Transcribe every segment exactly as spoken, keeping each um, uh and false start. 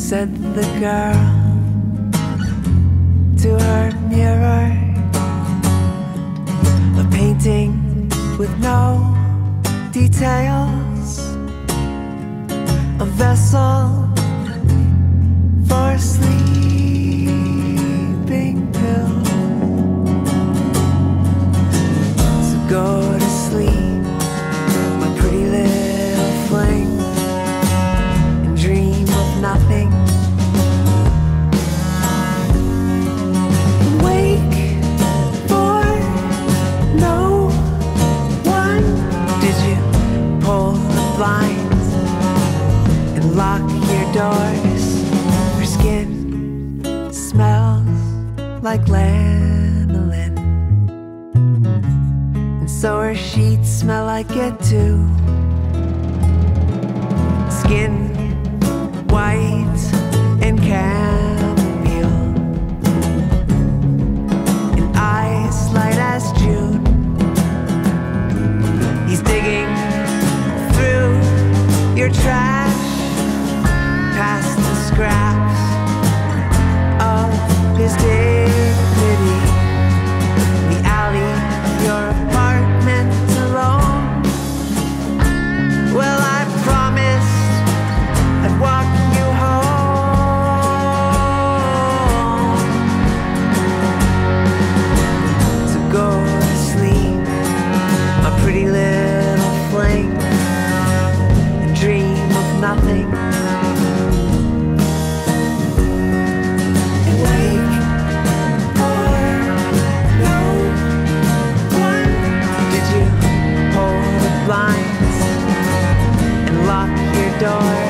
said the girl to her mirror. A painting with no details, a vessel for a sleeping pill. So go to sleep, my pretty little fling, and dream of nothing. And wake for no one. Did you pull the blinds and lock your doors? Her skin smells like lanolin, and so her sheets smell like it too. Skin white and chamomile, and eyes light as June. He's digging through your trash, past the scraps of his dignity. The alley, your apartment alone. Well, I promised I'd walk you home. So go to sleep, my pretty little fling, and dream of nothing. And wake for no one. Did you hold the blinds and lock your doors?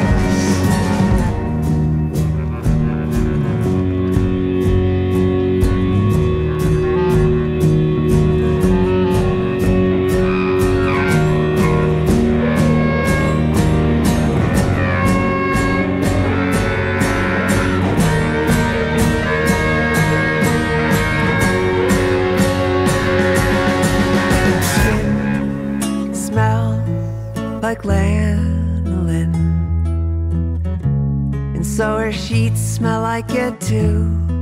Skin smells like lanolin, and so her sheets smell like it too.